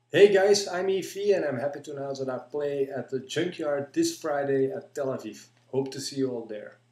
Hey guys, I'm YVES and I'm happy to announce that I play at the Junkyard this Friday at Tel Aviv. Hope to see you all there.